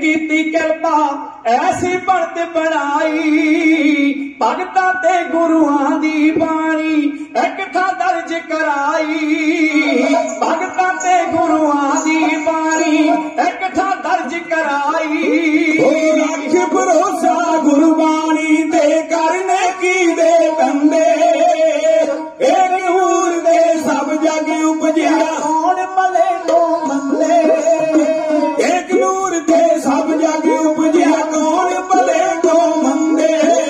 कीती कृपा ऐसी बनत बनाई भगतां ते गुरुआं दी बाणी एक थां दर्ज कराई भगतां ते गुरुआं दी बाणी एक थां दर्ज कराई रख भरोसा गुरबाणी ते करने की दे बंदे एक नूर दे सब जग उपजिया कौन भले को मंदे एक नूर दे सब जग उपजिया कौन भले को मंदे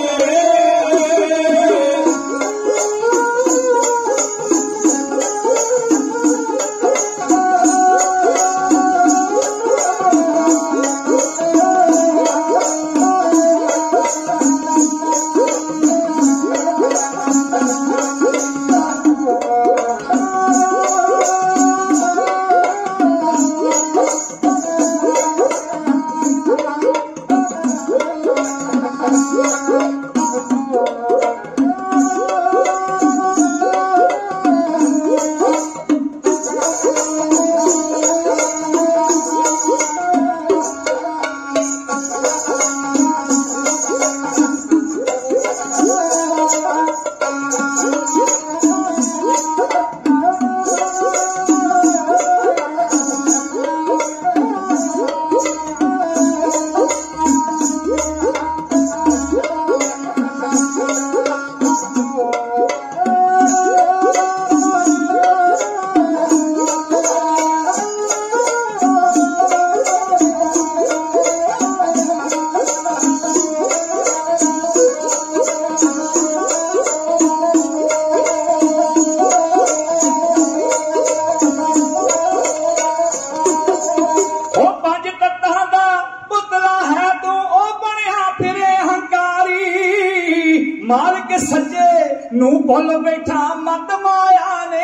मालिक सज्जे नू भुल बैठा मत माया ने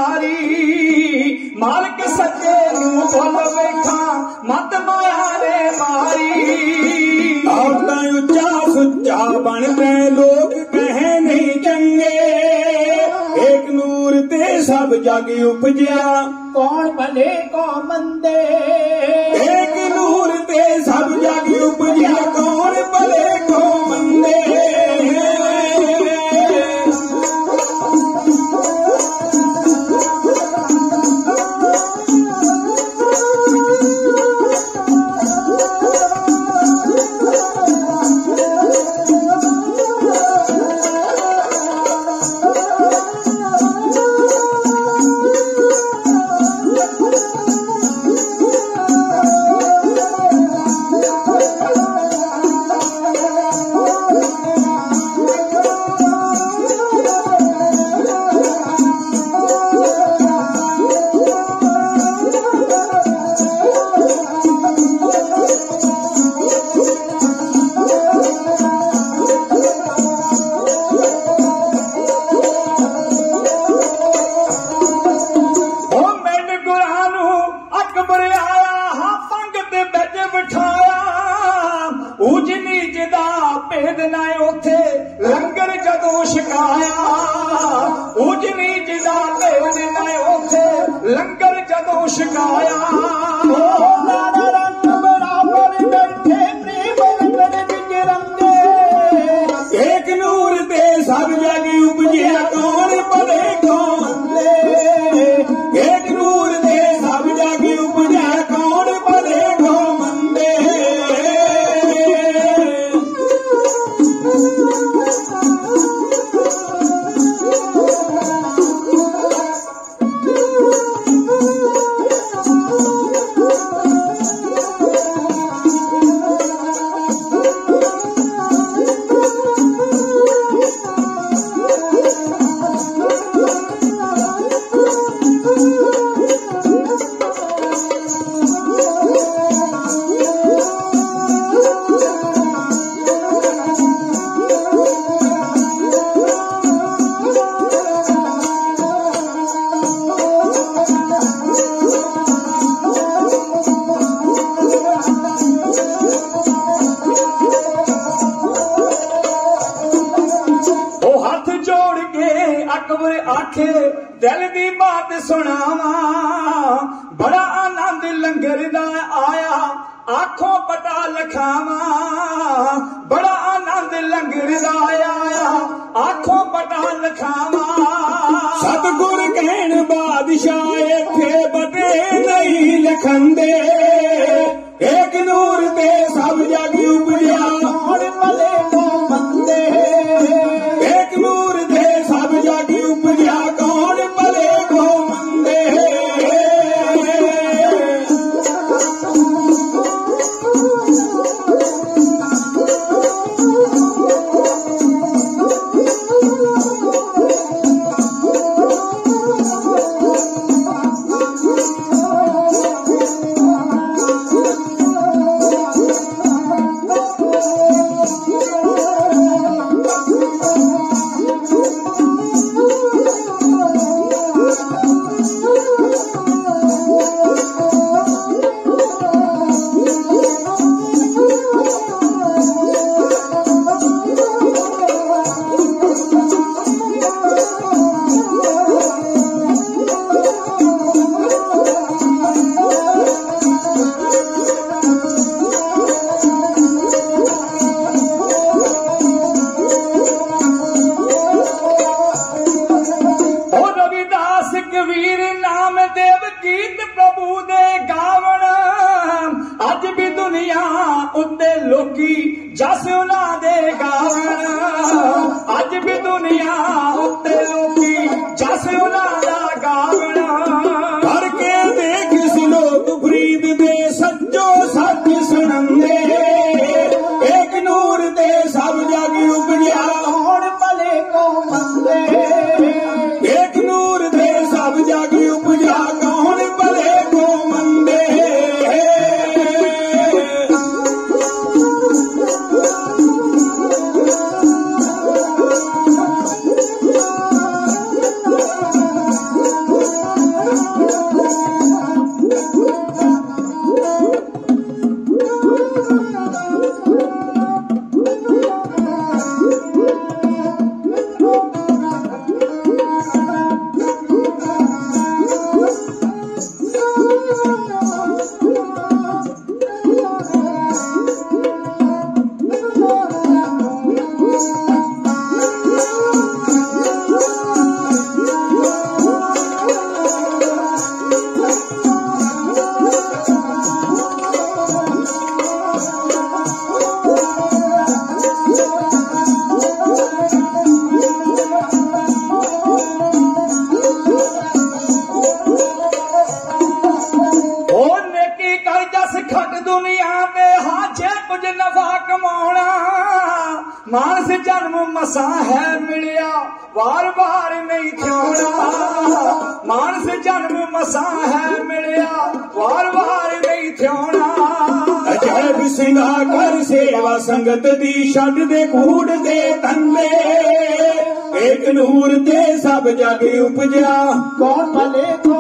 मारी मालिक सज्जे नू भुल बैठा मत माया ने मारी औरतां उच्चा सुच्चा बन गए लोग कहे नहीं चंगे एक नूर ते सब जग उपजिया कौन भले को मंदे एक नूर ते सब जग उपजिया कौन भले को मंदे लंगर जदों छकाया उज नीच दा भेद मैं उथे लंगर जदों छकाया नाना रंग बराबर बैठे प्रेम लंगर विच रंगे एक नूर दे सब जग उपजिया कौन भले को मंदे एक नूर दे सब जग उपजिया कौन भले को मंदे अकबर आखे दिल दी बात सुनावा बड़ा आनंद लंगर दा आया आखों पटा लखावा बड़ा आनंद लंगर दा आया आखों पटा लखावा सतगुर कहन बादशाह इत्थे बटे नहीं लखंदे एक नूर ते सब जग उपजा कौन भले को मंदे एक नूर ते सब जग उपजा कौन भले को मंदे जस उन्हां दे गावण अज भी दुनिया उत्ते लोकी जस उन्हां दा गावण करके देख सलोक फरीद दे सच्चो सच सुनंदे एक नूर दे सब जग उपजा कौन भले को मंदे एक नूर दे सब जग उपजा कौन भले को मंदे मानस जन्म मसा है मिलिया बार बार नहीं थ्योना मानस जन्म मसा है मिलिया बार बार नहीं थ्योना अजैब सिंगा कर सेवा संगत दी छड दे कूड़ दे तंदे एक नूर ते सब जग उपजा कौन भले